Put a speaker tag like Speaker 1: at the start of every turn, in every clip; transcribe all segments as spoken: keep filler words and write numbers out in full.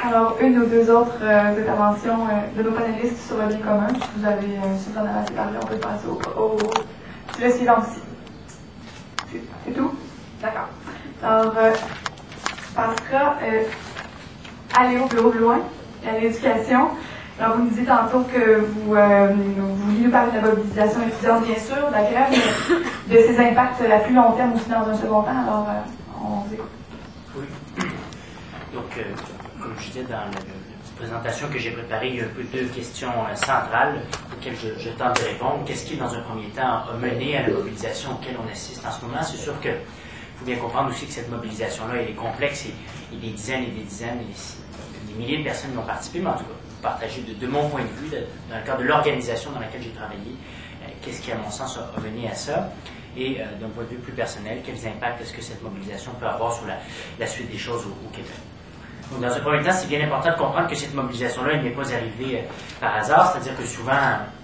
Speaker 1: Alors, une ou deux autres euh, interventions euh, de nos panélistes sur le bien commun. Vous avez, euh, si vous en avez assez parlé, on peut passer au, au, au le suivant aussi. C'est tout? D'accord. Alors, euh, on passera euh, aller au plus haut, plus loin, à l'éducation. Alors, vous nous disiez tantôt que vous, euh, vous vouliez nous parler de la mobilisation étudiante, bien sûr, de la grève, mais de ses impacts à plus long terme aussi dans un second temps. Alors, euh, on vous écoute.
Speaker 2: Oui. Donc, euh, comme je disais dans la, la présentation que j'ai préparée, il y a un peu deux questions euh, centrales auxquelles je, je tente de répondre. Qu'est-ce qui, dans un premier temps, a mené à la mobilisation auquel on assiste en ce moment? C'est sûr que il faut bien comprendre aussi que cette mobilisation-là, elle est complexe et, et des dizaines et des dizaines et des, des milliers de personnes y ont participé, mais en tout cas, partager de, de mon point de vue, de, dans le cadre de l'organisation dans laquelle j'ai travaillé, euh, qu'est-ce qui, à mon sens, a, a mené à ça? Et euh, d'un point de vue plus personnel, quels impacts est-ce que cette mobilisation peut avoir sur la, la suite des choses au, au Québec? Donc, dans un premier temps, c'est bien important de comprendre que cette mobilisation-là, elle n'est pas arrivée euh, par hasard, c'est-à-dire que souvent,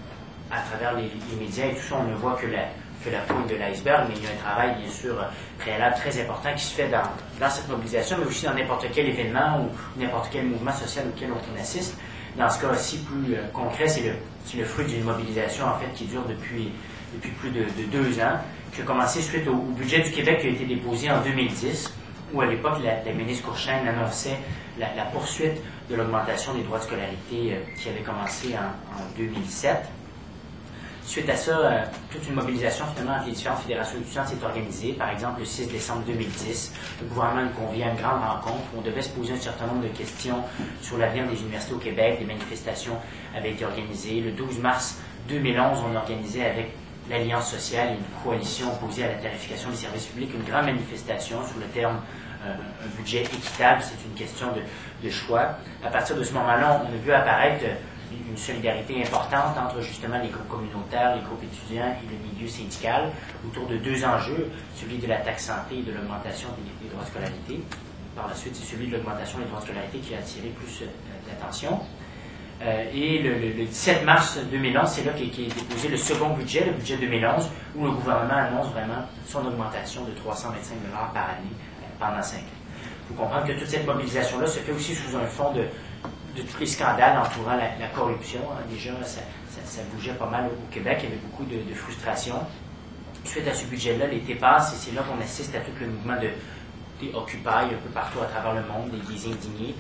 Speaker 2: à travers les, les médias et tout ça, on ne voit que la, que la pointe de l'iceberg, mais il y a un travail, bien sûr, préalable très important qui se fait dans, dans cette mobilisation, mais aussi dans n'importe quel événement ou n'importe quel mouvement social auquel on assiste. Dans ce cas-ci, plus euh, concret, c'est le, le fruit d'une mobilisation, en fait, qui dure depuis, depuis plus de, de deux ans, qui a commencé suite au, au budget du Québec qui a été déposé en deux mille dix, où à l'époque, la, la ministre Courchaine annonçait la, la poursuite de l'augmentation des droits de scolarité euh, qui avait commencé en, en deux mille sept. Suite à ça, euh, toute une mobilisation finalement entre les différentes fédérations étudiantes s'est organisée. Par exemple, le six décembre deux mille dix, le gouvernement nous convie à une grande rencontre où on devait se poser un certain nombre de questions sur l'avenir des universités au Québec. Des manifestations avaient été organisées. Le douze mars deux mille onze, on organisait avec l'Alliance sociale et une coalition opposée à la tarification des services publics une grande manifestation sous le terme euh, un budget équitable. C'est une question de, de choix. À partir de ce moment-là, on a vu apparaître une solidarité importante entre justement les groupes communautaires, les groupes étudiants et le milieu syndical autour de deux enjeux, celui de la taxe santé et de l'augmentation des, des droits de scolarité. Par la suite, c'est celui de l'augmentation des droits de scolarité qui a attiré plus euh, d'attention. Euh, et le, le, le dix-sept mars deux mille onze, c'est là qu'est qu est déposé le second budget, le budget deux mille onze, où le gouvernement annonce vraiment son augmentation de trois cent vingt-cinq dollars par année euh, pendant cinq ans. Il faut comprendre que toute cette mobilisation-là se fait aussi sous un fond de de tous les scandales entourant la, la corruption. Hein. Déjà, ça, ça, ça bougeait pas mal au, au Québec, il y avait beaucoup de, de frustration. Suite à ce budget-là, l'été passe, et c'est là qu'on assiste à tout le mouvement de, des Occupy un peu partout à travers le monde, des, des indignés.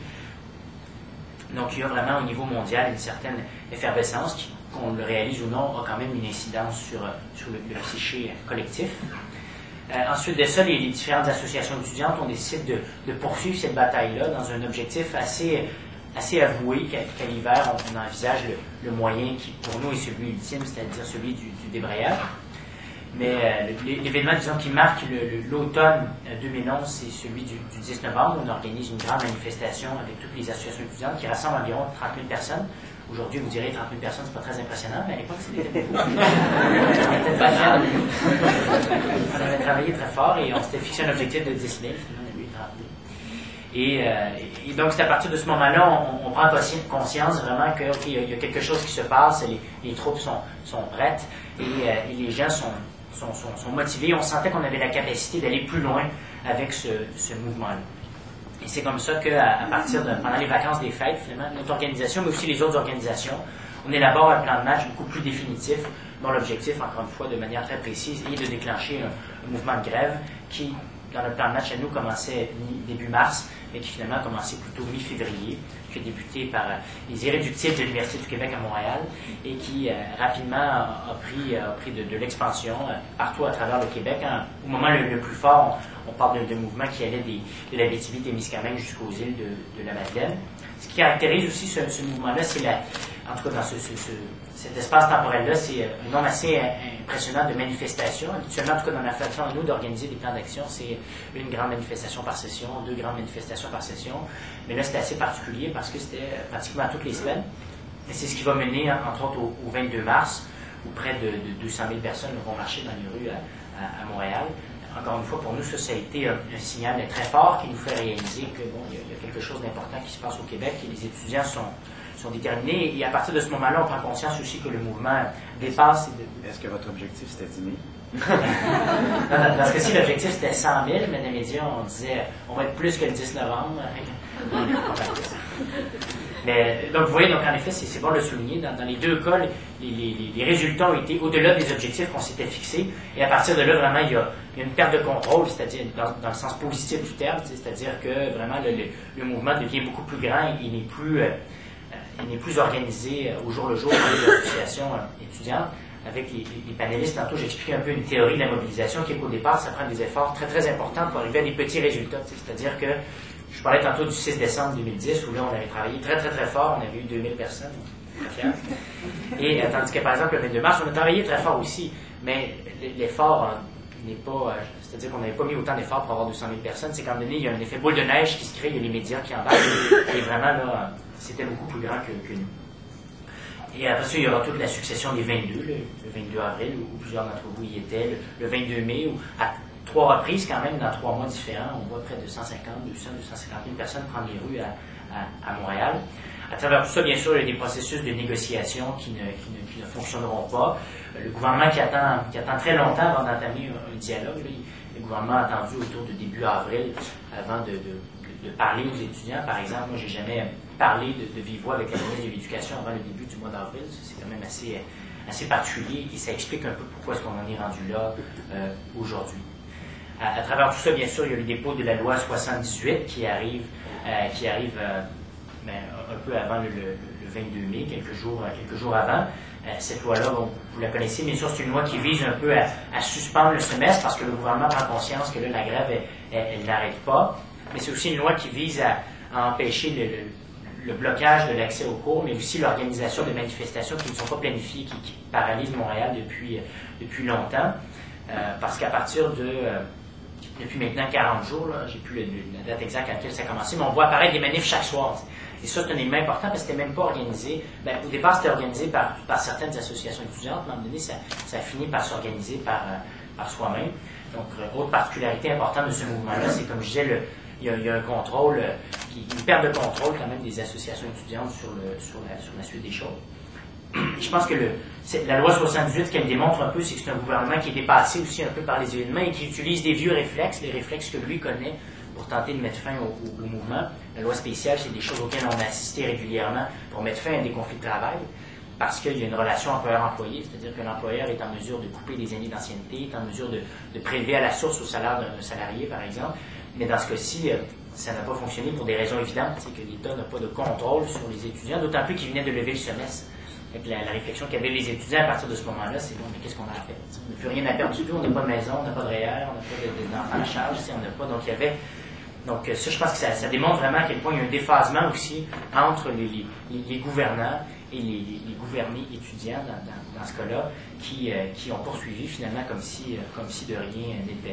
Speaker 2: Donc, il y a vraiment au niveau mondial une certaine effervescence qui, qu'on le réalise ou non, a quand même une incidence sur, sur le, le psyché collectif. Euh, ensuite de ça, les, les différentes associations étudiantes, on décide de, de poursuivre cette bataille-là dans un objectif assez assez avoué qu'à qu l'hiver, on, on envisage le, le moyen qui, pour nous, est celui ultime, c'est-à-dire celui du, du débrayage. Mais euh, l'événement, disons, qui marque l'automne deux mille onze, c'est celui du, du dix novembre, où on organise une grande manifestation avec toutes les associations étudiantes qui rassemble environ trente mille personnes. Aujourd'hui, vous direz trente mille personnes, c'est pas très impressionnant, mais à l'époque, c'était beaucoup. On était pas fiers. On avait travaillé très fort et on s'était fixé un objectif de dix mille. Et, euh, et donc, c'est à partir de ce moment-là, on, on prend conscience vraiment qu'il okay, y, y a quelque chose qui se passe, les, les troupes sont, sont prêtes et, euh, et les gens sont, sont, sont, sont motivés. On sentait qu'on avait la capacité d'aller plus loin avec ce, ce mouvement-là. Et c'est comme ça qu'à à partir de, pendant les vacances des fêtes, finalement, notre organisation, mais aussi les autres organisations, on élabore un plan de match beaucoup plus définitif, dont l'objectif, encore une fois, de manière très précise, est de déclencher un, un mouvement de grève qui, dans notre plan de match à nous, commençait début mars, mais qui finalement a commencé plutôt mi-février, qui a débuté par euh, les irréductibles de l'Université du Québec à Montréal et qui euh, rapidement a, a pris, a pris de, de l'expansion euh, partout à travers le Québec. Hein. Au moment le, le plus fort, on, on parle de, de mouvements qui allaient des, de la Abitibi-Témiscamingue jusqu'aux îles de, de la Madeleine. Ce qui caractérise aussi ce, ce mouvement-là, c'est la, en tout cas dans ce, ce, ce, cet espace temporel-là, c'est un nombre assez impressionnant de manifestations. Habituellement, en tout cas dans la façon à nous d'organiser des plans d'action, c'est une grande manifestation par session, deux grandes manifestations par session. Mais là, c'était assez particulier parce que c'était pratiquement toutes les semaines. Et c'est ce qui va mener, entre autres, au, au vingt-deux mars, où près de, de deux cent mille personnes vont marcher dans les rues à, à, à Montréal. Encore une fois, pour nous, ça, ça a été un, un signal très fort qui nous fait réaliser que bon, il y a, il y a quelque chose d'important qui se passe au Québec et les étudiants sont, sont déterminés. Et à partir de ce moment-là, on prend conscience aussi que le mouvement dépasse.
Speaker 3: De... Est-ce que votre objectif, c'était dix mille?
Speaker 2: dans, dans ce cas-ci, l'objectif c'était cent mille, mais dans les médias, on disait on va être plus que le dix novembre. Mais, donc, vous voyez, donc, en effet, c'est bon de le souligner. Dans, dans les deux cas, les, les, les résultats ont été au-delà des objectifs qu'on s'était fixés. Et à partir de là, vraiment, il y a, il y a une perte de contrôle, c'est-à-dire dans, dans le sens positif du terme, c'est-à-dire que vraiment le, le, le mouvement devient beaucoup plus grand et il n'est plus, euh, il n'est plus organisé au jour le jour par les associations euh, étudiantes. Avec les, les, les panélistes, tantôt, j'expliquais un peu une théorie de la mobilisation qui est qu'au départ, ça prend des efforts très, très importants pour arriver à des petits résultats. C'est-à-dire que je parlais tantôt du six décembre deux mille dix, où là, on avait travaillé très, très, très fort. On avait eu deux mille personnes. Très fiers. Et euh, tandis que, par exemple, le vingt-deux mars, on a travaillé très fort aussi. Mais l'effort euh, n'est pas... Euh, c'est-à-dire qu'on n'avait pas mis autant d'efforts pour avoir deux cent mille personnes. C'est qu'à un moment donné, il y a un effet boule de neige qui se crée. Il y a les médias qui embarquent. Et vraiment, là, c'était beaucoup plus grand que, que nous. Et après ça, il y aura toute la succession des vingt-deux, le, le vingt-deux avril, où, où plusieurs d'entre vous y étaient, le, le vingt-deux mai, où à trois reprises, quand même, dans trois mois différents, on voit près de cent cinquante, deux cents, deux cent cinquante mille personnes prendre les rues à, à, à Montréal. À travers tout ça, bien sûr, il y a des processus de négociation qui ne, qui ne, qui ne fonctionneront pas. Le gouvernement qui attend, qui attend très longtemps avant d'entamer un, un dialogue, là, le gouvernement a attendu autour de début avril avant de, de, de, de parler aux étudiants. Par exemple, moi, j'ai jamais parlé de, de vive voix avec la ministre de l'Éducation avant le début du mois d'avril. C'est quand même assez, assez particulier et ça explique un peu pourquoi est-ce qu'on en est rendu là euh, aujourd'hui. À, à travers tout ça, bien sûr, il y a le dépôt de la loi soixante-dix-huit qui arrive, euh, qui arrive euh, ben, un peu avant le, le, le vingt-deux mai, quelques jours, quelques jours avant. Euh, cette loi-là, bon, vous la connaissez, bien sûr, c'est une loi qui vise un peu à, à suspendre le semestre parce que le gouvernement prend conscience que là, la grève, elle, elle, elle n'arrête pas. Mais c'est aussi une loi qui vise à, à empêcher le, le le blocage de l'accès aux cours, mais aussi l'organisation de manifestations qui ne sont pas planifiées, qui, qui paralysent Montréal depuis, depuis longtemps. Euh, parce qu'à partir de, euh, depuis maintenant quarante jours, je n'ai plus le, la date exacte à laquelle ça a commencé, mais on voit apparaître des manifs chaque soir. Et ça, c'est un élément important parce que c'était même pas organisé. Ben, au départ, c'était organisé par, par certaines associations étudiantes, mais à un moment donné, ça, ça a fini par s'organiser par, euh, par soi-même. Donc, euh, autre particularité importante de ce mouvement-là, c'est comme je disais, le, il, y a, il y a un contrôle, euh, une perte de contrôle quand même des associations étudiantes sur, le, sur, la, sur la suite des choses. Je pense que le, la loi soixante-dix-huit, ce qu'elle démontre un peu, c'est que c'est un gouvernement qui est dépassé aussi un peu par les événements et qui utilise des vieux réflexes, les réflexes que lui connaît pour tenter de mettre fin au, au, au mouvement. La loi spéciale, c'est des choses auxquelles on a assisté régulièrement pour mettre fin à des conflits de travail, parce qu'il y a une relation employeur-employé, c'est-à-dire que l'employeur est en mesure de couper des années d'ancienneté, est en mesure de, de prélever à la source au salaire d'un salarié, par exemple. Mais dans ce cas-ci, ça n'a pas fonctionné pour des raisons évidentes, c'est que l'État n'a pas de contrôle sur les étudiants, d'autant plus qu'il venait de lever le semestre. La, la réflexion qu'avaient les étudiants à partir de ce moment-là, c'est bon, mais qu'est-ce qu'on a à faire? On n'a plus rien à perdre du tout, on n'a pas de maison, on n'a pas de R E E R, on n'a pas d'enfants à charge, on n'a pas. Donc, il y avait. Donc, ça, je pense que ça, ça démontre vraiment à quel point il y a un déphasement aussi entre les, les, les gouvernants et les, les, les gouvernés étudiants, dans, dans, dans ce cas-là, qui, euh, qui ont poursuivi finalement comme si, euh, comme si de rien n'était.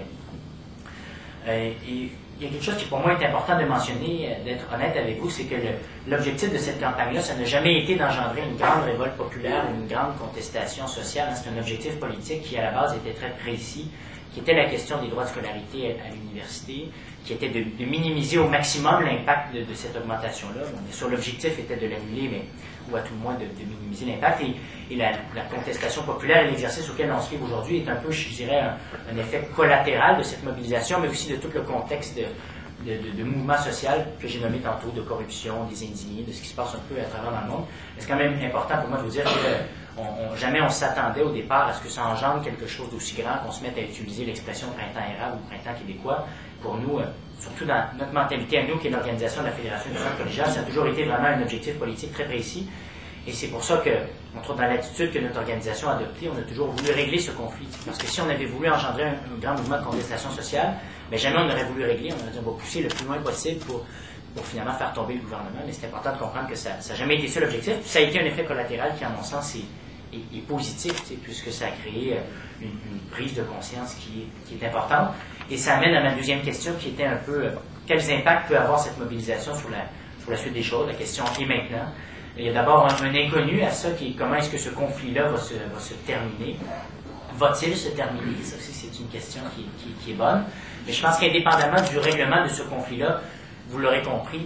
Speaker 2: Euh, et il y a quelque chose qui pour moi est important de mentionner, d'être honnête avec vous, c'est que l'objectif de cette campagne-là, ça n'a jamais été d'engendrer une grande révolte populaire ou une grande contestation sociale. C'est un objectif politique qui, à la base, était très précis, qui était la question des droits de scolarité à, à l'université, qui était de, de minimiser au maximum l'impact de, de cette augmentation-là. Bon, bien sûr, l'objectif était de l'annuler, mais ou à tout le moins de, de minimiser l'impact. Et, et la, la contestation populaire et l'exercice auquel on se livre aujourd'hui est un peu, je dirais, un, un effet collatéral de cette mobilisation, mais aussi de tout le contexte de, de, de, de mouvement social que j'ai nommé tantôt, de corruption, des indignés, de ce qui se passe un peu à travers dans le monde. C'est quand même important pour moi de vous dire que on, on, jamais on s'attendait au départ à ce que ça engendre quelque chose d'aussi grand, qu'on se mette à utiliser l'expression printemps érable ou printemps québécois. Pour nous, euh, surtout dans notre mentalité à nous, qui est l'organisation de la Fédération étudiante collégiale, ça a toujours été vraiment un objectif politique très précis. Et c'est pour ça que, entre autres, dans l'attitude que notre organisation a adoptée, on a toujours voulu régler ce conflit. Parce que si on avait voulu engendrer un, un grand mouvement de contestation sociale, mais jamais on n'aurait voulu régler, on aurait dit on va pousser le plus loin possible pour, pour finalement faire tomber le gouvernement. Mais c'est important de comprendre que ça n'a jamais été ça l'objectif. Ça a été un effet collatéral qui, à mon sens, est, est, est positif, puisque ça a créé une, une prise de conscience qui est, qui est importante. Et ça amène à ma deuxième question, qui était un peu, euh, quels impacts peut avoir cette mobilisation sur la, sur la suite des choses, la question est maintenant. Il y a d'abord un, un inconnu à ça, qui est comment est-ce que ce conflit-là va se, va se terminer. Va-t-il se terminer? Ça aussi, c'est une question qui, qui, qui est bonne. Mais je pense qu'indépendamment du règlement de ce conflit-là, vous l'aurez compris,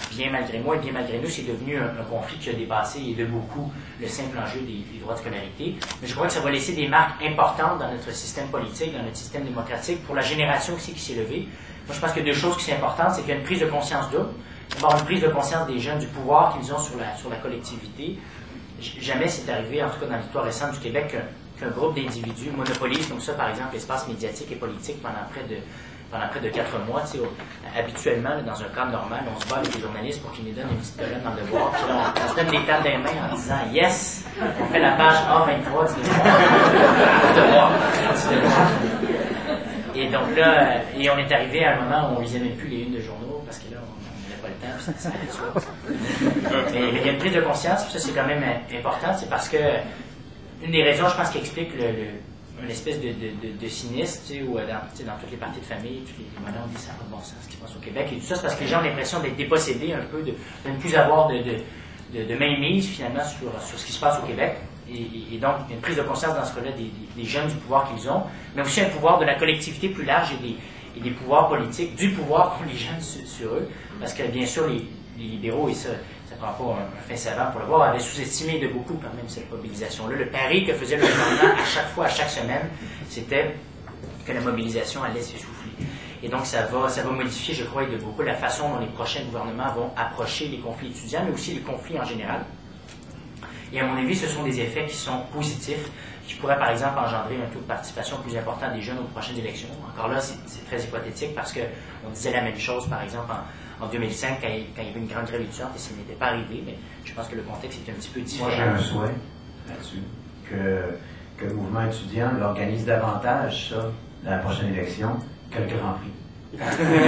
Speaker 2: bien malgré moi et bien malgré nous, c'est devenu un, un conflit qui a dépassé et de beaucoup le simple enjeu des, des droits de scolarité. Mais je crois que ça va laisser des marques importantes dans notre système politique, dans notre système démocratique, pour la génération aussi qui s'est levée. Moi, je pense qu'il y a deux choses qui sont importantes, c'est qu'il y a une prise de conscience double. D'abord, une prise de conscience des jeunes du pouvoir qu'ils ont sur la, sur la collectivité. Jamais c'est arrivé, en tout cas dans l'histoire récente du Québec, qu'un qu'un groupe d'individus monopolise comme ça, par exemple, l'espace médiatique et politique pendant près de pendant près de quatre mois. Tu sais, habituellement, là, dans un cadre normal, on se bat avec les journalistes pour qu'ils nous donnent une petite colonne dans le devoir. Puis là, on, on se donne des tables des mains en disant « Yes! » On fait la page A vingt-trois du devoir. Et donc là, et on est arrivé à un moment où on lisait même plus les unes de journaux parce que là, on n'avait pas le temps. Ça habituel. Mais, mais il y a une prise de conscience, puis ça c'est quand même important, c'est parce que une des raisons, je pense, qui explique le, le une espèce de, de, de, de sinistre, tu sais, où dans, tu sais, dans toutes les parties de famille, tous les, les moments, on dit ça n'a pas de bon sens, ce qui se passe au Québec. Et tout ça, c'est parce que les gens ont l'impression d'être dépossédés un peu, de, de ne plus avoir de, de, de, de mainmise, finalement, sur, sur ce qui se passe au Québec. Et, et, et donc, il y a une prise de conscience dans ce cas-là des, des, des jeunes du pouvoir qu'ils ont, mais aussi un pouvoir de la collectivité plus large et des, et des pouvoirs politiques, du pouvoir pour les jeunes sur, sur eux. Parce que, bien sûr, les, les libéraux, et ça, ça ne prend pas un, un fin savant pour le voir, avaient sous-estimé de beaucoup quand même cette mobilisation-là. Le pari que faisait le gouvernement à chaque fois, à chaque semaine, c'était que la mobilisation allait s'essouffler. Et donc, ça va, ça va modifier, je crois, de beaucoup la façon dont les prochains gouvernements vont approcher les conflits étudiants, mais aussi les conflits en général. Et à mon avis, ce sont des effets qui sont positifs, qui pourraient, par exemple, engendrer un taux de participation plus important des jeunes aux prochaines élections. Encore là, c'est très hypothétique parce qu'on disait la même chose, par exemple, en, en deux mille cinq, quand il, quand il y avait une grande grève étudiante, et ça n'était pas arrivé, mais je pense que le contexte est un petit peu différent.
Speaker 3: Moi, j'ai un souhait là-dessus, que, que le mouvement étudiant l'organise davantage, ça, dans la prochaine élection, que le Grand Prix.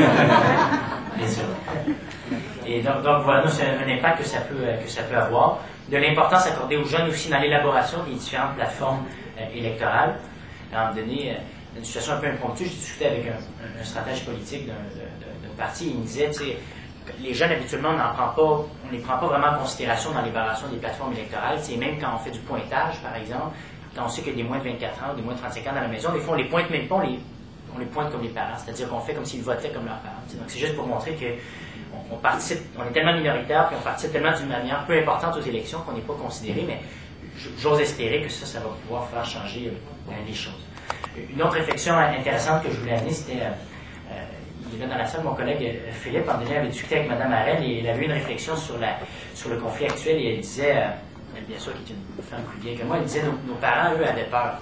Speaker 2: Bien sûr. Et donc, donc voilà, c'est un impact que ça peut, que ça peut avoir. De l'importance accordée aux jeunes aussi dans l'élaboration des différentes plateformes euh, électorales. À un moment donné, euh, une situation un peu impromptue, j'ai discuté avec un, un, un stratège politique d'un parti, il me disait, tu sais, les jeunes habituellement, on n'en prend pas, on ne les prend pas vraiment en considération dans l'évaluation des plateformes électorales. C'est même quand on fait du pointage, par exemple, quand on sait qu'il y a des moins de vingt-quatre ans, des moins de trente-cinq ans dans la maison, des fois on les pointe même pas, on les, on les pointe comme les parents, c'est-à-dire qu'on fait comme s'ils votaient comme leurs parents. Donc c'est juste pour montrer que on, on participe, on est tellement minoritaire, puis on participe tellement d'une manière peu importante aux élections qu'on n'est pas considéré, mais j'ose espérer que ça, ça va pouvoir faire changer euh, les choses. Une autre réflexion intéressante que je voulais amener, c'était, euh, il est là dans la salle, mon collègue euh, Philippe, en dernier, avait discuté avec Mme Arel, et elle avait eu une réflexion sur, la, sur le conflit actuel, et elle disait, euh, bien sûr, qui est une femme plus vieille que moi, elle disait, nos, nos parents, eux, avaient peur.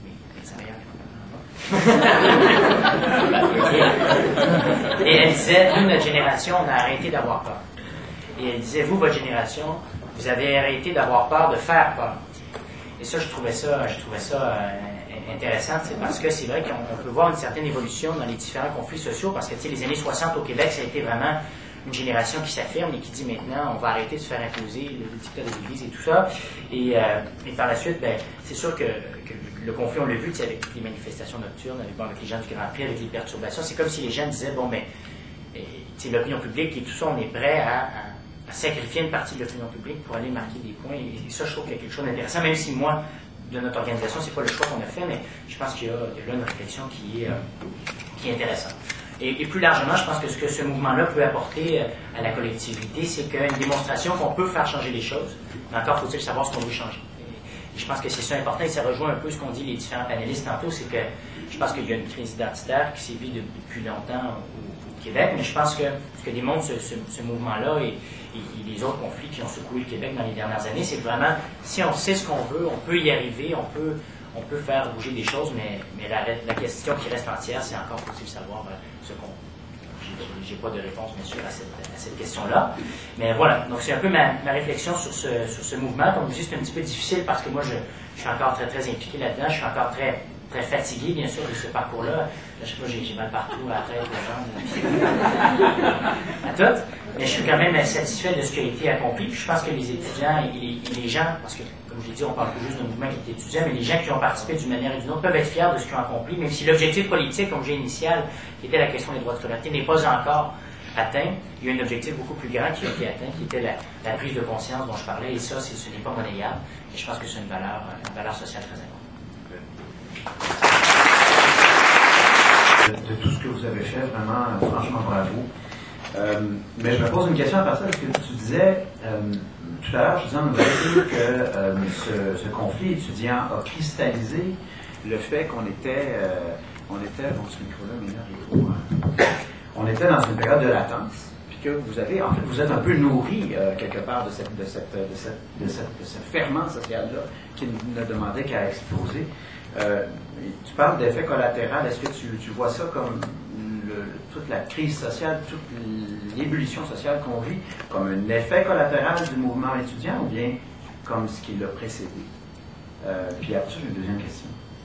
Speaker 2: Et, et elle disait, nous, notre génération, on a arrêté d'avoir peur. Et elle disait, vous, votre génération, vous avez arrêté d'avoir peur de faire peur. Et ça, je trouvais ça, je trouvais ça euh, intéressant, parce que c'est vrai qu'on peut voir une certaine évolution dans les différents conflits sociaux, parce que tu sais, les années soixante au Québec, ça a été vraiment une génération qui s'affirme et qui dit maintenant, on va arrêter de se faire imposer le dictat de l'Église et tout ça. Et, euh, et par la suite, ben, c'est sûr que, que le conflit, on l'a vu, avec les manifestations nocturnes, avec, bon, avec les gens du Grand Prix, avec les perturbations. C'est comme si les gens disaient, bon, ben, l'opinion publique et tout ça, on est prêt à, à, à sacrifier une partie de l'opinion publique pour aller marquer des points. Et, et ça, je trouve qu'il y a quelque chose d'intéressant, même si moi, de notre organisation, c'est pas le choix qu'on a fait, mais je pense qu'il y a, il y a là une réflexion qui est, euh, qui est intéressante. Et, et plus largement, je pense que ce que ce mouvement-là peut apporter à la collectivité, c'est qu'une démonstration qu'on peut faire changer les choses, mais encore faut-il savoir ce qu'on veut changer. Et, et je pense que c'est ça important, et ça rejoint un peu ce qu'ont dit les différents panélistes tantôt, c'est que je pense qu'il y a une crise identitaire qui sévit de, depuis longtemps au, au Québec, mais je pense que ce que démontre ce, ce, ce mouvement-là et, et, et les autres conflits qui ont secoué le Québec dans les dernières années, c'est vraiment, si on sait ce qu'on veut, on peut y arriver, on peut, on peut faire bouger des choses, mais, mais la, la question qui reste entière, c'est encore faut-il savoir euh, ce qu'on... J'ai pas de réponse, bien sûr, à cette, à cette question-là. Mais voilà, donc c'est un peu ma, ma réflexion sur ce, sur ce mouvement. Comme je dis, c'est un petit peu difficile parce que moi, je, je suis encore très, très impliqué là-dedans. Je suis encore très, très fatigué, bien sûr, de ce parcours-là. Je sais pas, j'ai mal partout, à la tête, aux jambes, à toutes. Mais je suis quand même satisfait de ce qui a été accompli. Puis je pense que les étudiants et les, et les gens, parce que, comme je l'ai dit, on parle pas juste d'un mouvement qui est étudiant, mais les gens qui ont participé d'une manière ou d'une autre peuvent être fiers de ce qu'ils ont accompli, même si l'objectif politique, comme j'ai initial, qui était la question des droits de scolarité, n'est pas encore atteint. Il y a un objectif beaucoup plus grand qui a été atteint, qui était la, la prise de conscience dont je parlais, et ça, ce n'est pas monnayable. Et je pense que c'est une valeur, une valeur sociale très importante.
Speaker 3: De, de tout ce que vous avez fait, vraiment, franchement, bravo. Euh, mais je me pose une question à partir de ce que tu disais euh, tout à l'heure. Je disais en ouverture que euh, ce, ce conflit étudiant a cristallisé le fait qu'on était, euh, on était, bon, ce micro-là, mais là, il faut, hein, on était dans une période de latence, puis que vous avez, en fait, vous êtes un peu nourri euh, quelque part de cette, de cette, de cette, de cette, de ce ferment social-là qui ne demandait qu'à exploser. Euh, tu parles d'effet collatéral. Est-ce que tu, tu vois ça comme le, toute la crise sociale, toute l'ébullition sociale qu'on vit, comme un effet collatéral du mouvement étudiant ou bien comme ce qui l'a précédé? Euh, puis après ça, j'ai une deuxième question.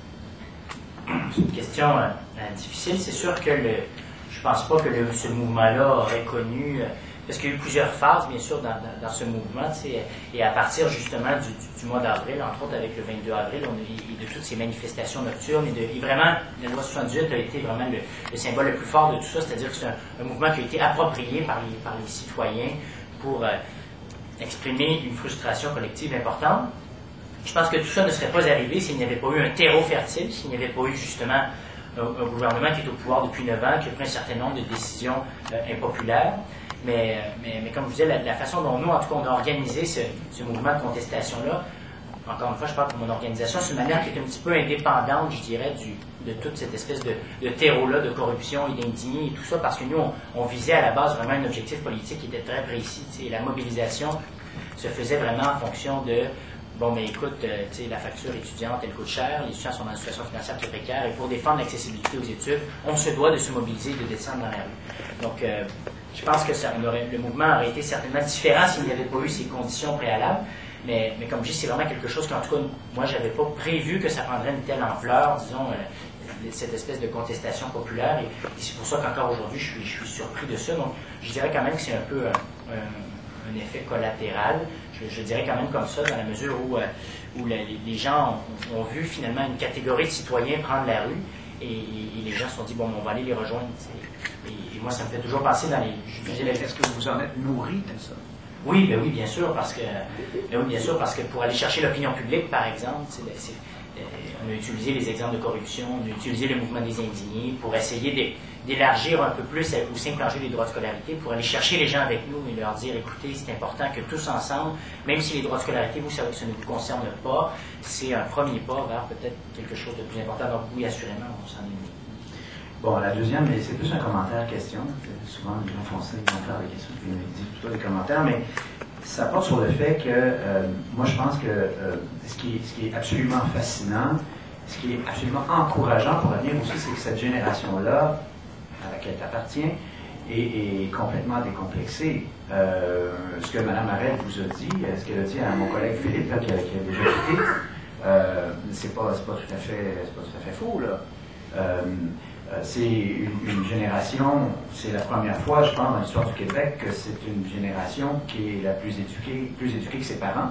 Speaker 2: C'est une question euh, difficile. C'est sûr que le, je pense pas que le, ce mouvement-là aurait connu... Euh, parce qu'il y a eu plusieurs phases, bien sûr, dans, dans, dans ce mouvement. Et à partir, justement, du, du, du mois d'avril, entre autres avec le vingt-deux avril, on a, et de toutes ces manifestations nocturnes, et, de, et vraiment, la loi soixante-dix-huit a été vraiment le, le symbole le plus fort de tout ça, c'est-à-dire que c'est un, un mouvement qui a été approprié par les, par les citoyens pour euh, exprimer une frustration collective importante. Je pense que tout ça ne serait pas arrivé s'il n'y avait pas eu un terreau fertile, s'il n'y avait pas eu, justement, un, un gouvernement qui est au pouvoir depuis neuf ans, qui a pris un certain nombre de décisions euh, impopulaires. Mais, mais, mais comme je vous disais, la, la façon dont nous, en tout cas, on a organisé ce, ce mouvement de contestation-là, encore une fois, je parle pour mon organisation, c'est une manière qui est un petit peu indépendante, je dirais, du, de toute cette espèce de, de terreau-là de corruption et d'indigné et tout ça, parce que nous, on, on visait à la base vraiment un objectif politique qui était très précis. T'sais, la mobilisation se faisait vraiment en fonction de, bon, mais écoute, euh, la facture étudiante, elle coûte cher, les étudiants sont dans une situation financière qui est précaire, et pour défendre l'accessibilité aux études, on se doit de se mobiliser et de descendre dans la rue. Donc, euh, je pense que ça, on aurait, le mouvement aurait été certainement différent s'il n'y avait pas eu ces conditions préalables. Mais, mais comme je dis, c'est vraiment quelque chose qu'en tout cas, moi, je n'avais pas prévu que ça prendrait une telle ampleur, disons, euh, cette espèce de contestation populaire. Et, et c'est pour ça qu'encore aujourd'hui, je suis, je suis surpris de ça. Donc, je dirais quand même que c'est un peu un, un, un effet collatéral. Je, je dirais quand même comme ça, dans la mesure où, euh, où la, les, les gens ont, ont vu finalement une catégorie de citoyens prendre la rue. Et, et les gens se sont dit, bon, on va aller les rejoindre. Et, et moi, ça me fait toujours passer dans les...
Speaker 3: Est-ce que vous en êtes nourri de ça?
Speaker 2: Oui, ben oui, bien sûr, parce que, ben oui, bien sûr, parce que pour aller chercher l'opinion publique, par exemple, c'est, c'est, on a utilisé les exemples de corruption, on a utilisé le mouvement des indignés pour essayer d'élargir un peu plus au simple enjeu des droits de scolarité, pour aller chercher les gens avec nous et leur dire, écoutez, c'est important que tous ensemble, même si les droits de scolarité, vous, ça, ça ne vous concerne pas, c'est un premier pas vers peut-être quelque chose de plus important. Donc oui, assurément, on s'en est mis.
Speaker 3: Bon, la deuxième, mais c'est plus un commentaire-question. Souvent, les gens font ça, ils vont faire des questions, puis ils disent plutôt des commentaires, mais ça porte sur le fait que, euh, moi, je pense que euh, ce, qui est, ce qui est absolument fascinant, ce qui est absolument encourageant pour l'avenir aussi, c'est que cette génération-là, à laquelle tu appartiens, est, est complètement décomplexée. Euh, ce que Mme Arel vous a dit, ce qu'elle a dit à mon collègue Philippe, là, qui, a, qui a déjà quitté, euh, c'est pas, c'est pas tout à fait, c'est pas tout à fait faux, là. Euh, C'est une, une génération, c'est la première fois, je pense, dans l'histoire du Québec, que c'est une génération qui est la plus éduquée, plus éduquée que ses parents.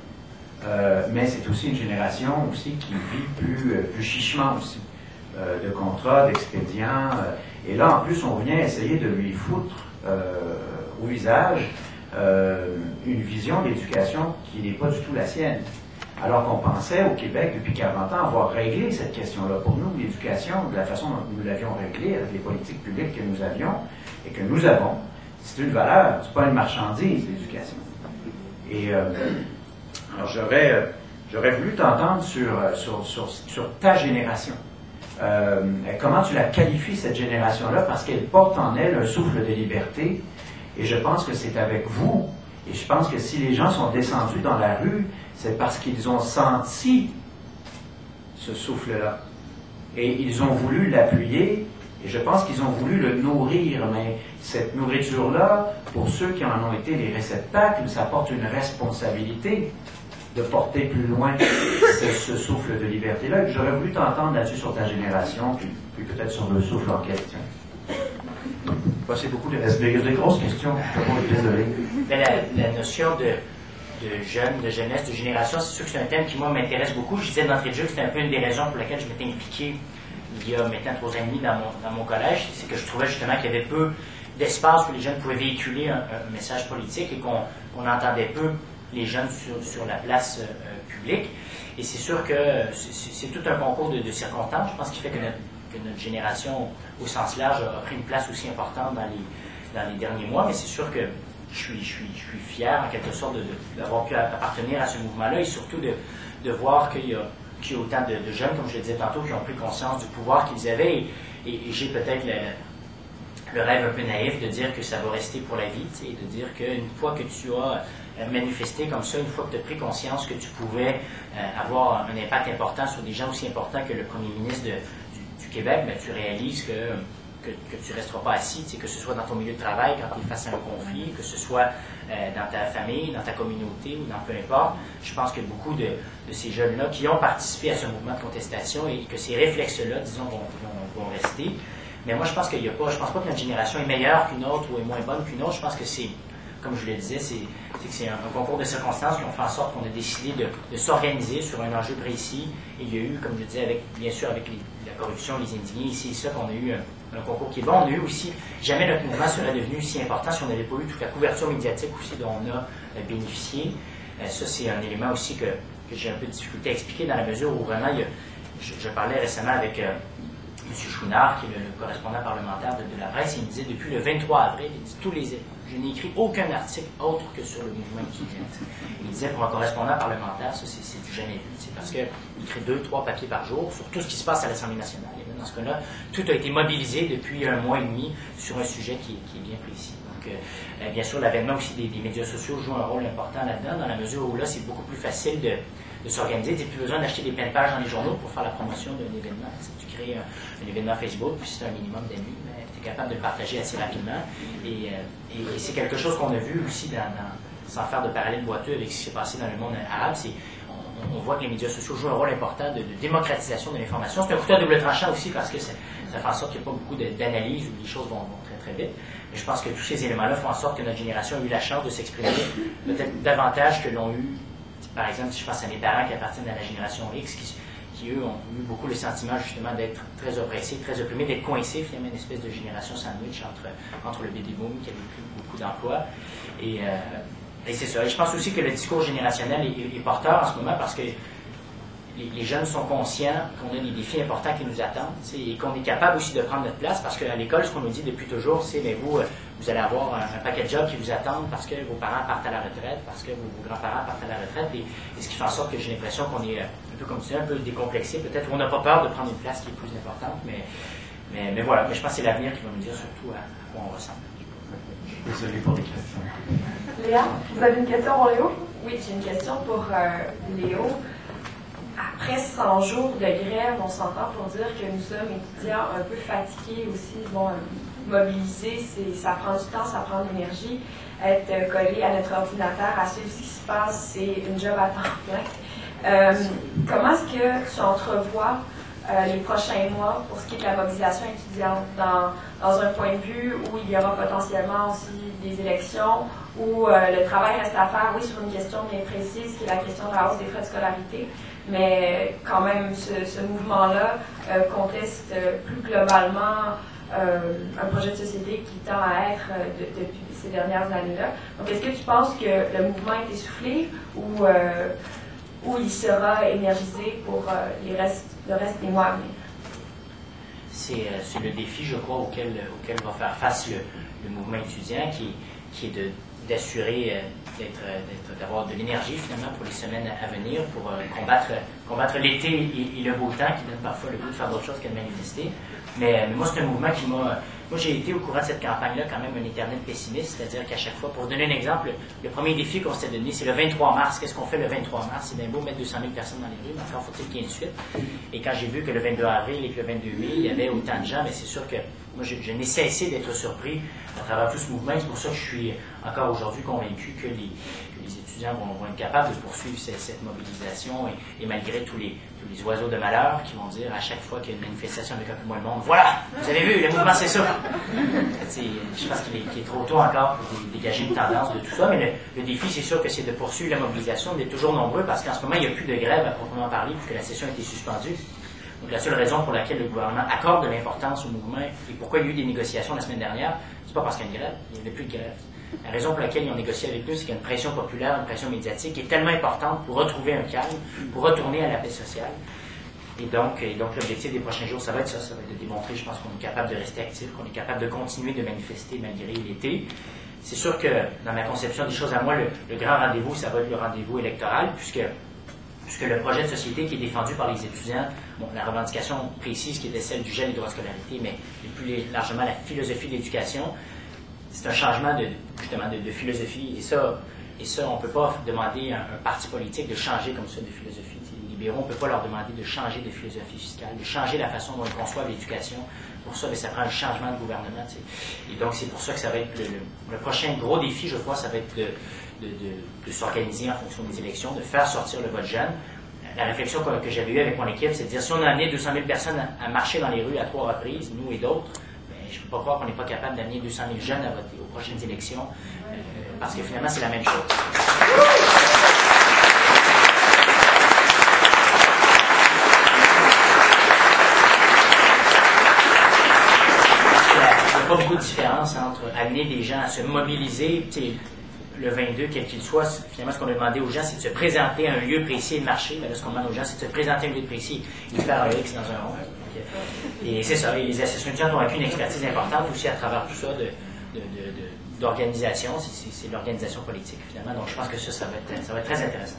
Speaker 3: Euh, mais c'est aussi une génération aussi qui vit plus, plus chichement aussi, euh, de contrats, d'expédients. Euh, et là, en plus, on vient essayer de lui foutre euh, au visage euh, une vision d'éducation qui n'est pas du tout la sienne. Alors qu'on pensait au Québec depuis quarante ans avoir réglé cette question-là. Pour nous, l'éducation, de la façon dont nous l'avions réglée avec les politiques publiques que nous avions et que nous avons, c'est une valeur, c'est pas une marchandise, l'éducation. Et euh, alors j'aurais, euh, j'aurais voulu t'entendre sur, sur, sur, sur ta génération. Euh, comment tu la qualifies, cette génération-là, parce qu'elle porte en elle un souffle de liberté, et je pense que c'est avec vous, et je pense que si les gens sont descendus dans la rue, c'est parce qu'ils ont senti ce souffle-là. Et ils ont voulu l'appuyer, et je pense qu'ils ont voulu le nourrir, mais cette nourriture-là, pour ceux qui en ont été les réceptacles, ça porte une responsabilité de porter plus loin ce, ce souffle de liberté-là. J'aurais voulu t'entendre là-dessus sur ta génération, puis, puis peut-être sur le souffle en question. Bah, c'est beaucoup de... Il y a des grosses questions, je suis désolé.
Speaker 2: Mais la, la notion de... de jeunes, de jeunesse, de génération, c'est sûr que c'est un thème qui, moi, m'intéresse beaucoup. Je disais d'entrée de jeu que c'était un peu une des raisons pour lesquelles je m'étais impliqué il y a maintenant trois ans et demi dans mon, dans mon collège. C'est que je trouvais justement qu'il y avait peu d'espace où les jeunes pouvaient véhiculer un, un message politique et qu'on qu'on entendait peu les jeunes sur, sur la place euh, publique. Et c'est sûr que c'est tout un concours de, de circonstances, je pense, qui fait que notre, que notre génération, au sens large, a pris une place aussi importante dans les dans les derniers mois, mais c'est sûr que je suis, je suis, je suis fier, en quelque sorte, d'avoir pu appartenir à ce mouvement-là et surtout de, de voir qu'il y a, qu'il y a autant de, de jeunes, comme je le disais tantôt, qui ont pris conscience du pouvoir qu'ils avaient. Et, et, et j'ai peut-être le, le rêve un peu naïf de dire que ça va rester pour la vie, et de dire qu'une fois que tu as manifesté comme ça, une fois que tu as pris conscience que tu pouvais euh, avoir un impact important sur des gens aussi importants que le premier ministre de, du, du Québec, ben, tu réalises que Que, que tu ne resteras pas assis, que ce soit dans ton milieu de travail, quand tu es face à un conflit, que ce soit euh, dans ta famille, dans ta communauté ou dans peu importe. Je pense que beaucoup de, de ces jeunes-là qui ont participé à ce mouvement de contestation et que ces réflexes-là, disons, vont, vont, vont rester. Mais moi, je pense qu'il n'y a pas, je pense pas que notre génération est meilleure qu'une autre ou est moins bonne qu'une autre. Je pense que c'est, comme je le disais, c'est, c'est que c'est un, un concours de circonstances qui ont fait en sorte qu'on a décidé de, de s'organiser sur un enjeu précis. Et il y a eu, comme je le disais, avec, bien sûr, avec les, la corruption, les indignés, ici et ça, qu'on a eu un, un concours qui est bon. On a eu aussi, jamais notre mouvement serait devenu si important si on n'avait pas eu toute la couverture médiatique aussi dont on a euh, bénéficié. Euh, ça, c'est un élément aussi que, que j'ai un peu de difficulté à expliquer dans la mesure où vraiment, il y a, je, je parlais récemment avec euh, M. Chouinard, qui est le, le correspondant parlementaire de, de la presse, et il me disait depuis le vingt-trois avril, il dit tous les je n'ai écrit aucun article autre que sur le mouvement étudiant. Il disait pour un correspondant parlementaire, ça c'est du jamais vu. C'est parce qu'il écrit deux, trois papiers par jour sur tout ce qui se passe à l'Assemblée nationale. Et dans ce cas-là, tout a été mobilisé depuis un mois et demi sur un sujet qui, qui est bien précis. Donc, euh, bien sûr, l'avènement aussi des, des médias sociaux joue un rôle important là-dedans, dans la mesure où là, c'est beaucoup plus facile de, de s'organiser. Tu n'as plus besoin d'acheter des pleines pages dans les journaux pour faire la promotion d'un événement. Tu crées un, un événement Facebook, puis c'est un minimum d'amis, mais tu es capable de le partager assez rapidement. Et, euh, et, et c'est quelque chose qu'on a vu aussi, dans, dans, sans faire de parallèle boiteux avec ce qui s'est passé dans le monde arabe, c'est on, on voit que les médias sociaux jouent un rôle important de, de démocratisation de l'information. C'est un couteau à double tranchant aussi parce que ça, ça fait en sorte qu'il n'y a pas beaucoup d'analyse où les choses vont, vont très très vite. Mais je pense que tous ces éléments-là font en sorte que notre génération a eu la chance de s'exprimer peut-être davantage que l'ont eu, par exemple, si je pense à mes parents qui appartiennent à la génération X, qui, qui eux ont eu beaucoup le sentiment justement d'être très oppressés, très opprimés, d'être coincés, finalement une espèce de génération sandwich entre, entre le baby boom qui avait pris beaucoup d'emplois. Et, euh, et c'est ça. Et je pense aussi que le discours générationnel est, est porteur en ce moment parce que les, les jeunes sont conscients qu'on a des défis importants qui nous attendent et qu'on est capable aussi de prendre notre place parce qu'à l'école, ce qu'on nous dit depuis toujours, c'est mais vous, vous allez avoir un, un paquet de jobs qui vous attendent parce que vos parents partent à la retraite, parce que vos, vos grands-parents partent à la retraite. Et, et ce qui fait en sorte que j'ai l'impression qu'on est un peu comme tu dis, un peu décomplexé, peut-être on n'a pas peur de prendre une place qui est plus importante, mais, mais, mais voilà. Mais je pense que c'est l'avenir qui va nous dire surtout à, à quoi on ressemble.
Speaker 3: Désolé pour les questions.
Speaker 1: Léa, vous avez une question pour Léo?
Speaker 4: Oui, j'ai une question pour euh, Léo. Après cent jours de grève, on s'entend pour dire que nous sommes étudiants un peu fatigués aussi. Bon, mobiliser, ça prend du temps, ça prend de l'énergie. Être collé à notre ordinateur, à suivre ce qui se passe, c'est une job à temps plein. Euh, comment est-ce que tu entrevois euh, les prochains mois pour ce qui est de la mobilisation étudiante dans, dans un point de vue où il y aura potentiellement aussi des élections, où euh, le travail reste à faire, oui, sur une question bien précise, qui est la question de la hausse des frais de scolarité, mais quand même, ce, ce mouvement-là euh, conteste euh, plus globalement euh, un projet de société qui tend à être euh, de, depuis ces dernières années-là. Donc, est-ce que tu penses que le mouvement est essoufflé ou, euh, ou il sera énergisé pour euh, les restes, le reste des mois à venir?
Speaker 2: C'est euh, le défi, je crois, auquel, auquel va faire face le, le mouvement étudiant, qui, qui est de d'assurer euh, d'être, d'avoir de l'énergie finalement pour les semaines à venir, pour euh, combattre, combattre l'été et, et le beau temps qui donne parfois le goût de faire d'autres choses que de manifester. Mais, mais moi, c'est un mouvement qui m'a... Moi, j'ai été au courant de cette campagne-là quand même un éternel pessimiste, c'est-à-dire qu'à chaque fois, pour donner un exemple, le premier défi qu'on s'est donné, c'est le vingt-trois mars. Qu'est-ce qu'on fait le vingt-trois mars? C'est bien beau mettre deux cent mille personnes dans les rues, mais encore faut-il qu'il y ait une suite. Et quand j'ai vu que le vingt-deux avril et que le vingt-deux mai, il y avait autant de gens, mais c'est sûr que moi, je, je n'ai cessé d'être surpris à travers tout ce mouvement. C'est pour ça que je suis encore aujourd'hui convaincu que les, que les étudiants vont, vont être capables de poursuivre cette, cette mobilisation et, et malgré tous les, tous les oiseaux de malheur qui vont dire à chaque fois qu'il y a une manifestation avec un peu moins de monde, voilà, vous avez vu, le mouvement c'est ça. Je pense qu'il est, qu'il est trop tôt encore pour dégager une tendance de tout ça, mais le, le défi c'est sûr que c'est de poursuivre la mobilisation, d'être toujours nombreux parce qu'en ce moment il n'y a plus de grève à proprement parler puisque la session a été suspendue. Donc la seule raison pour laquelle le gouvernement accorde de l'importance au mouvement et pourquoi il y a eu des négociations la semaine dernière, c'est pas parce qu'il y a une grève, il n'y avait plus de grève. La raison pour laquelle ils ont négocié avec nous, c'est qu'il y a une pression populaire, une pression médiatique qui est tellement importante pour retrouver un calme, pour retourner à la paix sociale. Et donc, et donc l'objectif des prochains jours, ça va être ça, ça va être de démontrer, je pense, qu'on est capable de rester actif, qu'on est capable de continuer de manifester malgré l'été. C'est sûr que dans ma conception des choses à moi, le, le grand rendez-vous, ça va être le rendez-vous électoral, puisque, puisque le projet de société qui est défendu par les étudiants, bon, la revendication précise qui était celle du gel des droits de scolarité, mais plus largement la philosophie de l'éducation, c'est un changement de, justement de, de philosophie. Et ça, et ça on ne peut pas demander à un, un parti politique de changer comme ça de philosophie. Les libéraux, on ne peut pas leur demander de changer de philosophie fiscale, de changer la façon dont ils conçoivent l'éducation. Pour ça, mais ça prend un changement de gouvernement. T'sais. Et donc, c'est pour ça que ça va être le, le, le prochain gros défi, je crois, ça va être de, de, de, de s'organiser en fonction des élections, de faire sortir le vote jeune. La réflexion que, que j'avais eue avec mon équipe, c'est de dire, si on a amené deux cent mille personnes à, à marcher dans les rues à trois reprises, nous et d'autres, ben, je ne peux pas croire qu'on n'est pas capable d'amener deux cent mille jeunes à voter aux prochaines élections, euh, parce que finalement, c'est la même chose. Il n'y a pas beaucoup de différence entre amener des gens à se mobiliser, le vingt-deux, quel qu'il soit. Finalement, ce qu'on a demandé aux gens, c'est de se présenter à un lieu précis et de marcher. Mais là, ce qu'on demande aux gens, c'est de se présenter à un lieu précis et de faire un X dans un rond. Et c'est ça, et les associations étudiantes ont acquis une expertise importante aussi à travers tout ça de, de, de, de, d'organisation. C'est, c'est de l'organisation politique, finalement. Donc, je pense que ça, ça va être, ça va être très intéressant.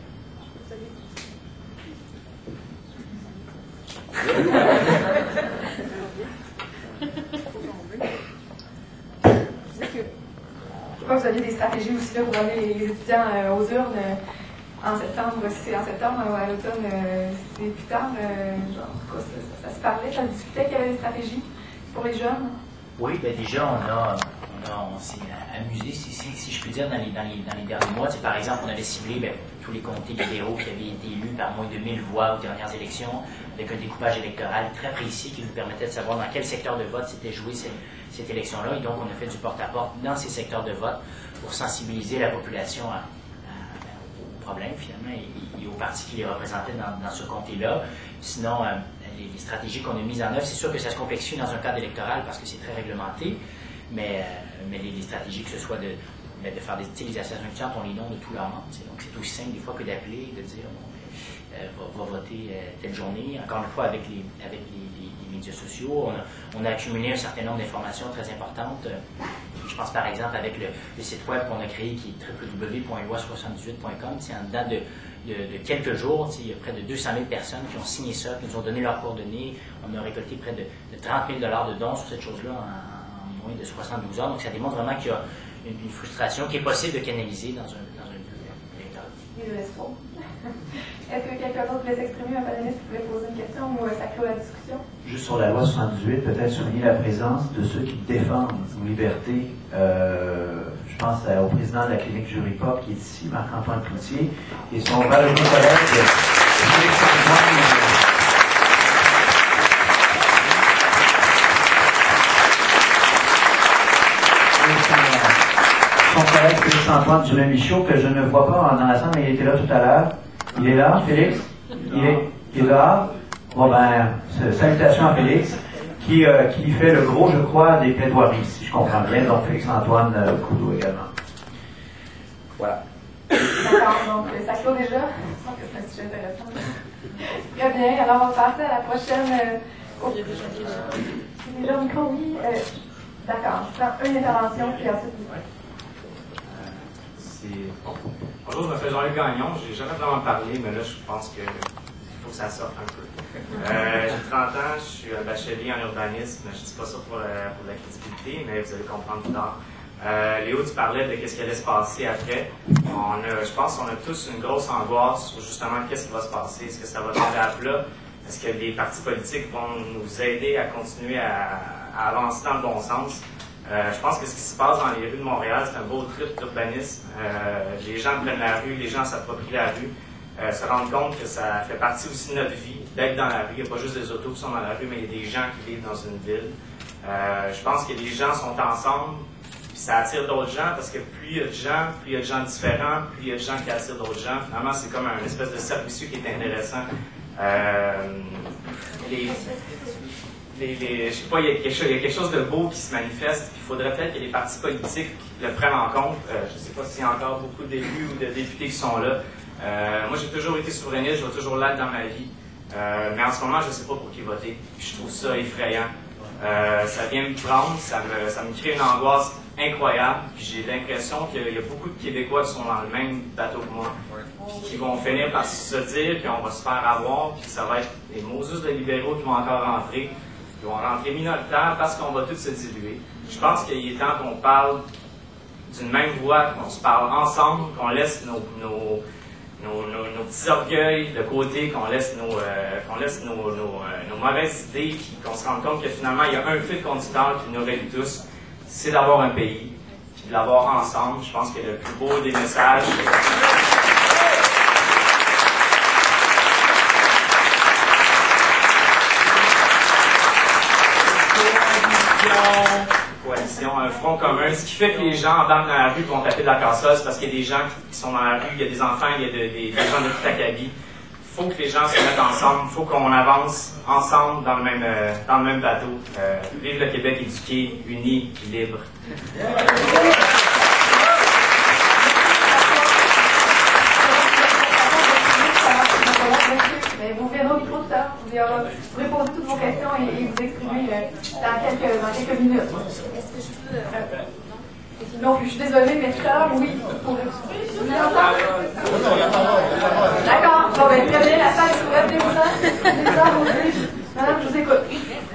Speaker 1: Je crois que vous aviez des stratégies aussi là, pour amener les, les étudiants euh, aux urnes euh, en septembre. Si c'est en septembre ou à l'automne, euh, c'est plus tard. Euh, genre, quoi, ça, ça, ça se parlait, ça se discutait qu'il y avait des stratégies pour les jeunes.
Speaker 2: Oui, bien déjà, on a, on, a, on s'est amusé, si, si, si je puis dire, dans les, dans les, dans les derniers mois. Par exemple, on avait ciblé bien, tous les comtés libéraux qui avaient été élus par moins de mille voix aux dernières élections, avec un découpage électoral très précis qui nous permettait de savoir dans quel secteur de vote s'était joué cette, cette élection-là. Et donc, on a fait du porte-à-porte dans ces secteurs de vote pour sensibiliser la population à, à, aux problèmes, finalement, et, et aux partis qui les représentaient dans, dans ce comté-là. Sinon, euh, les, les stratégies qu'on a mises en œuvre, c'est sûr que ça se complexifie dans un cadre électoral parce que c'est très réglementé, mais, euh, mais les, les stratégies, que ce soit de, de faire des utilisations étudiantes, on les nomme de tous leurs membres. Donc, c'est aussi simple des fois que d'appeler et de dire bon, euh, va, va voter euh, telle journée. Encore une fois, avec les, avec les, les, les médias sociaux, on a, on a accumulé un certain nombre d'informations très importantes. Je pense par exemple avec le, le site web qu'on a créé qui est w w w point loi soixante-dix-huit point com. En dedans de, de, de quelques jours, il y a près de deux cent mille personnes qui ont signé ça, qui nous ont donné leurs coordonnées. On a récolté près de, de trente mille dollars de dons sur cette chose-là en, en moins de soixante-douze heures. Donc ça démontre vraiment qu'il y a une, une frustration qui est possible de canaliser dans un, dans un électorat.
Speaker 1: Et de l'espoir. Est-ce que quelqu'un d'autre voulait s'exprimer, un panéliste qui voulait poser une question ou ça clôt la discussion?
Speaker 3: Juste sur la loi soixante-dix-huit, peut-être souligner la présence de ceux qui défendent nos libertés. Euh, je pense au président de la clinique Juripop qui est ici, Marc-Antoine Cloutier, et son valeureux collègue Félix Antoine. Son collègue Félix Antoine Dumais-Michaud, que je ne vois pas dans la salle, mais il était là tout à l'heure. Il est là, Félix? Il est, il est là? Bon ben, salutations à Félix, qui, euh, qui fait le gros, je crois, des plaidoiries, si je comprends bien. Donc, Félix-Antoine euh, Coudeau également. Voilà.
Speaker 1: D'accord, donc ça clôt déjà. Je pense que c'est un sujet intéressant. Très bien, alors on va passer à la prochaine. Euh, oh. Il y a déjà qui est déjà au micro, oui. Euh, D'accord, je prends une intervention, puis ensuite.
Speaker 5: Bonjour, je m'appelle Jean-Luc Gagnon. J'ai jamais vraiment parlé, mais là, je pense qu'il faut que ça sorte un peu. Euh, j'ai trente ans, je suis un bachelier en urbanisme. Je ne dis pas ça pour la, pour la crédibilité, mais vous allez comprendre plus tard. Euh, Léo, tu parlais de qu'est-ce qui allait se passer après. On a, je pense qu'on a tous une grosse angoisse sur justement qu'est-ce qui va se passer. Est-ce que ça va tomber à plat? Est-ce que les partis politiques vont nous aider à continuer à, à avancer dans le bon sens? Euh, je pense que ce qui se passe dans les rues de Montréal, c'est un beau trip d'urbanisme. Euh, les gens prennent la rue, les gens s'approprient la rue, euh, se rendent compte que ça fait partie aussi de notre vie, d'être dans la rue. Il n'y a pas juste des autos qui sont dans la rue, mais il y a des gens qui vivent dans une ville. Euh, je pense que les gens sont ensemble, puis ça attire d'autres gens, parce que plus il y a de gens, plus il y a de gens différents, plus il y a de gens qui attirent d'autres gens. Finalement, c'est comme un espèce de cercle vicieux qui est intéressant. Euh, les, Les, les, je sais pas, il y, a quelque chose, il y a quelque chose de beau qui se manifeste, puis il faudrait peut-être que les partis politiques le prennent en compte. Euh, je ne sais pas s'il y a encore beaucoup d'élus ou de députés qui sont là. Euh, moi, j'ai toujours été souverainiste, je vais toujours l'être dans ma vie. Euh, mais en ce moment, je ne sais pas pour qui voter. Puis je trouve ça effrayant. Euh, ça vient me prendre, ça me, ça me crée une angoisse incroyable. Puis j'ai l'impression qu'il y a beaucoup de Québécois qui sont dans le même bateau que moi, puis qui vont finir par se dire qu'on va se faire avoir, puis que ça va être les Moses de libéraux qui vont encore rentrer, qui vont rentrer minoritaires parce qu'on va tous se diluer. Je pense qu'il est temps qu'on parle d'une même voix, qu'on se parle ensemble, qu'on laisse nos, nos, nos, nos, nos petits orgueils de côté, qu'on laisse nos, euh, qu'on laisse nos, nos, euh, nos mauvaises idées, puis qu'on se rende compte que finalement il y a un fil conducteur qui nous réunit tous, c'est d'avoir un pays, puis de l'avoir ensemble. Je pense que le plus beau des messages. Coalition, un front commun, ce qui fait que les gens embarquent dans la rue et vont taper de la casseuse parce qu'il y a des gens qui sont dans la rue, il y a des enfants, il y a de, des, des gens de tout acabit. Il faut que les gens se mettent ensemble, il faut qu'on avance ensemble dans le même, euh, dans le même bateau. Euh, vive le Québec éduqué, uni, libre.
Speaker 1: Vous verrez au micro tout à l'heure. Vous pourrez poser toutes vos questions et, et vous exprimer euh, dans, quelques, dans quelques minutes. Est-ce que je peux... Euh, non, je suis désolée, mais tout à l'heure, oui. Pour... Vous m'entendez? D'accord. Bon, ben, très bien, la salle est ouverte, les gens. Madame, je vous écoute.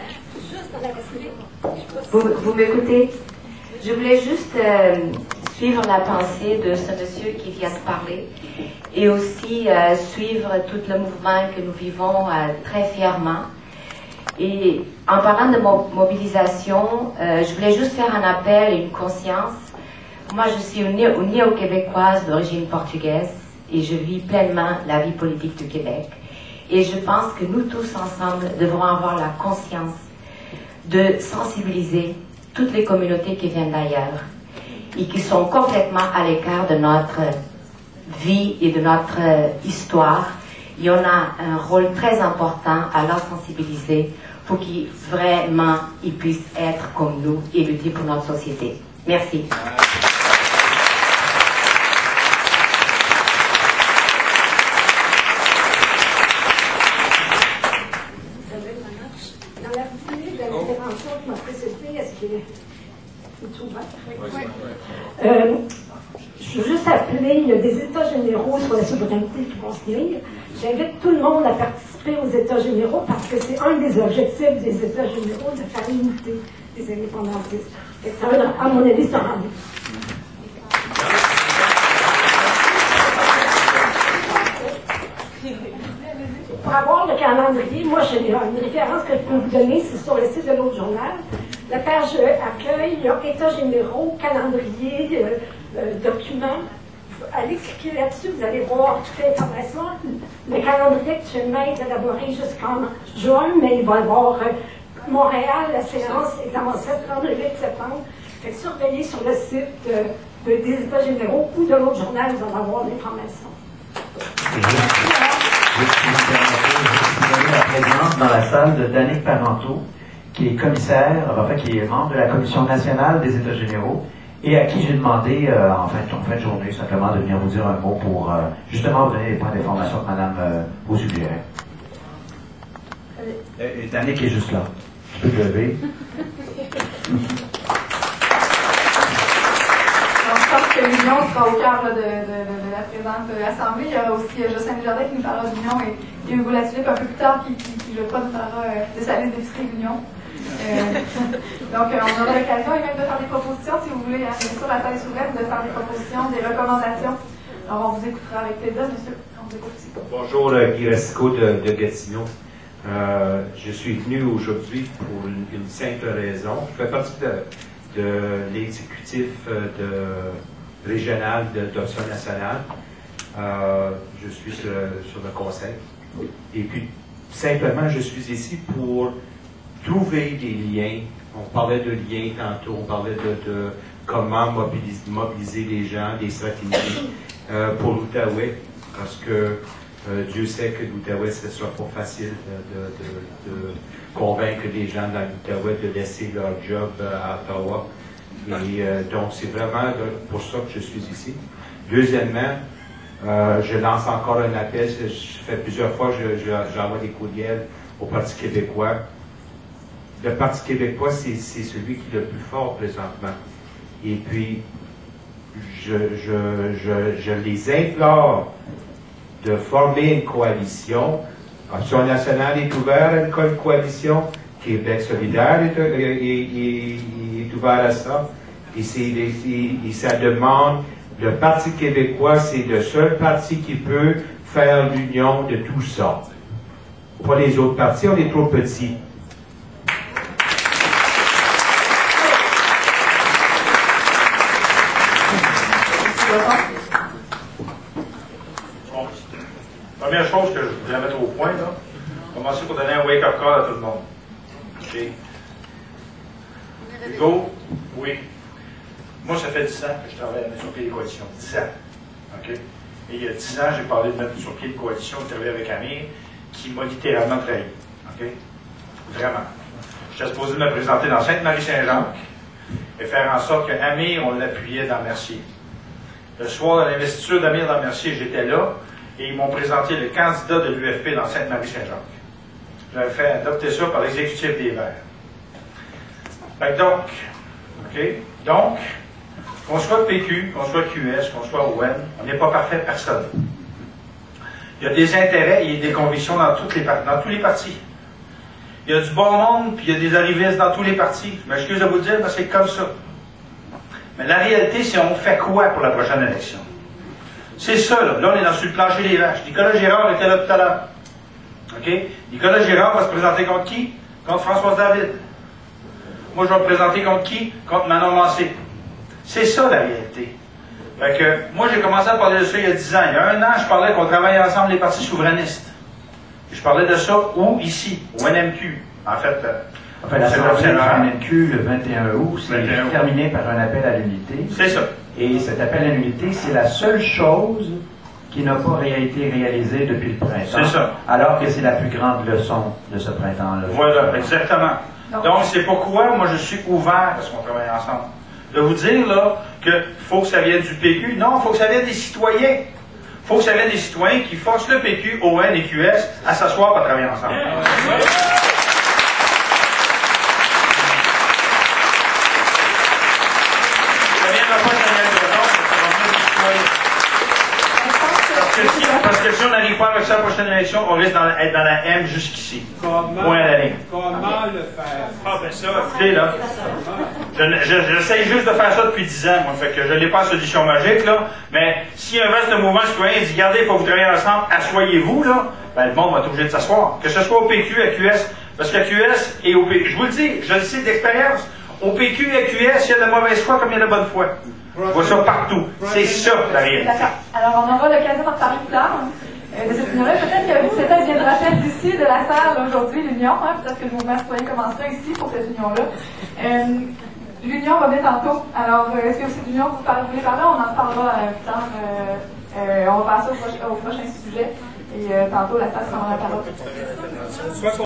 Speaker 6: Vous, vous m'écoutez? Je voulais juste euh, suivre la pensée de ce monsieur qui vient de parler et aussi euh, suivre tout le mouvement que nous vivons euh, très fièrement. Et en parlant de mo mobilisation, euh, je voulais juste faire un appel et une conscience. Moi, je suis une néo-québécoise d'origine portugaise et je vis pleinement la vie politique du Québec. Et je pense que nous tous ensemble devrons avoir la conscience de sensibiliser toutes les communautés qui viennent d'ailleurs et qui sont complètement à l'écart de notre vie et de notre histoire. Et on a un rôle très important à leur sensibiliser pour qu'ils vraiment ils puissent être comme nous et lutter pour notre société. Merci.
Speaker 7: Dans la foulée de l'intervention qui m'a précédée, est-ce que c'est ouvert? Oui. Euh, je veux juste appeler, il y a des États généraux sur la souveraineté qui vont se tenir. J'invite tout le monde à participer aux États généraux parce que c'est un des objectifs des États généraux de faire l'unité des indépendantistes. Et ça va, à mon avis, c'est un rendez-vous. Pour avoir le calendrier, moi j'ai une référence que je peux vous donner, c'est sur le site de l'autre journal. La page accueil, il y a États généraux, calendrier, euh, euh, documents. Allez cliquer là-dessus, vous allez voir toute l'information. Le calendrier actuellement est élaboré jusqu'en juin, mais il va y avoir euh, Montréal, la séance est en septembre, le huit septembre. Fait que surveillez sur le site euh, de, des États généraux ou de l'autre journal, vous allez avoir l'information.
Speaker 3: Je suis donné la présence dans la salle de Danick Parenteau, qui est commissaire, enfin qui est membre de la Commission nationale des États généraux, et à qui j'ai demandé euh, en, fin, en fin de journée simplement de venir vous dire un mot pour euh, justement vous donner les points d'information que Madame euh, vous suggérait. Et, et Danick est juste là. Tu peux te lever.
Speaker 1: Je pense que l'union sera au cœur là, de, de, de, de la présente assemblée. Il y aura aussi euh, Jocelyne Desjardins qui nous parlera d'union et, et Hugo Latulippe un peu plus tard qui, qui, qui je crois, nous parlera euh, de sa liste d'épicerie d'union. Euh, donc euh, on aura l'occasion et même de faire des propositions si vous voulez, hein, bien sûr la salle est ouverte, de faire des propositions, des recommandations. Alors on vous écoutera avec plaisir, monsieur. On vous écoute aussi.
Speaker 8: Bonjour, Guy Racicot de, de Gatineau. Euh, je suis venu aujourd'hui pour une, une simple raison. Je fais partie de de l'exécutif de, régional d'Option nationale. Euh, je suis sur, sur le conseil. Et puis, simplement, je suis ici pour trouver des liens. On parlait de liens tantôt, on parlait de, de comment mobiliser, mobiliser les gens, des stratégies euh, pour l'Outaouais, parce que euh, Dieu sait que l'Outaouais, ce ne sera pas facile de, de, de, de convaincre les gens dans l'Outaouais de laisser leur job à Ottawa. Et euh, donc, c'est vraiment pour ça que je suis ici. Deuxièmement, Euh, je lance encore un appel. Je fais plusieurs fois, je, je, j'envoie des courriels au Parti québécois. Le Parti québécois, c'est, c'est celui qui est le plus fort présentement. Et puis, je, je, je, je les implore de former une coalition. Option nationale est ouverte à une coalition. Québec solidaire est, est, est, est ouvert à ça. Et, c'est, et, et ça demande, le Parti québécois, c'est le seul parti qui peut faire l'union de tout ça. Pas les autres partis, on est trop petits.
Speaker 9: Bon. Première chose que je voudrais mettre au point, là, commencer pour donner un wake-up call à tout le monde. OK? Hugo, oui. Moi, ça fait dix ans que je travaille à mettre sur pied des coalitions. dix ans. OK? Et il y a dix ans, j'ai parlé de mettre sur pied une coalition, de travailler avec Amir, qui m'a littéralement trahi. OK? Vraiment. J'étais supposé me présenter dans Sainte-Marie-Saint-Jacques et faire en sorte qu'Amir, on l'appuyait dans Mercier. Le soir de l'investiture d'Amir dans Mercier, j'étais là et ils m'ont présenté le candidat de l'U F P dans Sainte-Marie-Saint-Jacques. J'avais fait adopter ça par l'exécutif des Verts. Fait que donc, OK? Donc, qu'on soit P Q, qu'on soit Q S, qu'on soit O N, on n'est pas parfait personne. Il y a des intérêts et des convictions dans, toutes les, dans tous les partis. Il y a du bon monde, puis il y a des arrivistes dans tous les partis. Je m'excuse de vous le dire, parce que c'est comme ça. Mais la réalité, c'est on fait quoi pour la prochaine élection? C'est ça, là. Là, on est dans sur le plancher des vaches. Nicolas Girard était là tout à l'heure. OK? Nicolas Girard va se présenter contre qui? Contre Françoise David. Moi, je vais me présenter contre qui? Contre Manon Mancé. C'est ça, la réalité. Fait que, moi, j'ai commencé à parler de ça il y a dix ans. Il y a un an, je parlais qu'on travaillait ensemble les partis souverainistes. Je parlais de ça où? Ici, au N M Q. En fait, euh,
Speaker 3: enfin, la sortie du N M Q le vingt et un août, c'est terminé par un appel à l'unité.
Speaker 9: C'est ça.
Speaker 3: Et cet appel à l'unité, c'est la seule chose qui n'a pas été réalisée depuis le printemps.
Speaker 9: C'est ça.
Speaker 3: Alors que c'est la plus grande leçon de ce printemps-là.
Speaker 9: Voilà, exactement. Donc, c'est pourquoi moi je suis ouvert à ce qu'on travaille ensemble. De vous dire, là, qu'il faut que ça vienne du P Q. Non, il faut que ça vienne des citoyens. Il faut que ça vienne des citoyens qui forcent le P Q, O N et Q S à s'asseoir pour travailler ensemble. Ouais. Ça viendra pas de Daniel Breton, ça va venir des citoyens. Parce que, si, parce que si on n'arrive pas avec ça à la prochaine élection, on risque d'être dans la M jusqu'ici. Point à la ligne.
Speaker 10: Comment le faire?
Speaker 9: Ah, ben ça, écoutez, là. J'essaye juste de faire ça depuis dix ans, moi. Fait que je n'ai pas la solution magique, là. Mais si un vaste mouvement citoyen dit, regardez, il faut que vous travaillez ensemble, asseyez-vous, là, ben le monde va être obligé de s'asseoir. Que ce soit au P Q, à Q S, parce qu'à Q S et au P Q, je vous le dis, je le sais d'expérience, au P Q et à Q S, il y a de la mauvaise foi comme il y a de la bonne foi. Je vois ça partout. C'est ça, la réalité.
Speaker 1: D'accord. Alors, on aura l'occasion d'en parler plus tard. Euh, de cette union-là, peut-être que peut-être viendra-t-elle d'ici, de la salle, aujourd'hui, l'union. Hein, peut-être que le mouvement citoyen commencera ici pour cette union-là. Euh, l'union va venir tantôt. Alors, euh, est-ce que cette union, vous parlez, vous voulez parler? On en parlera euh, plus tard. Euh, euh, on va passer au, proche, au prochain sujet. Et euh, tantôt, la salle sera la parole.